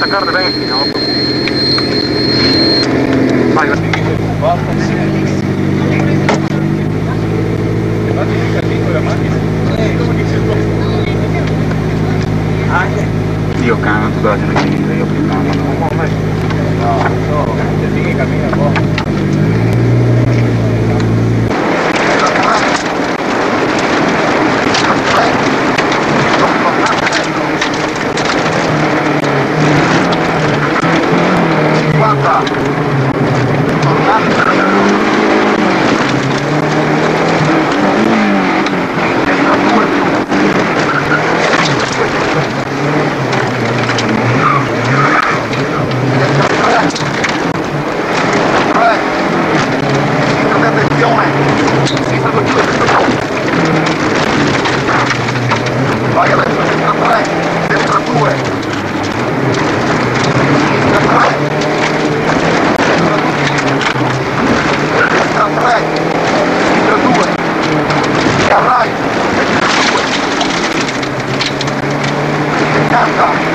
carne 20, no? Vai, vai. Io canto dalla gente, io più canto. No, che cammina un po'. Vai adesso, destra 3, destra 2, destra 3, destra 2, e a right, destra 2, 70.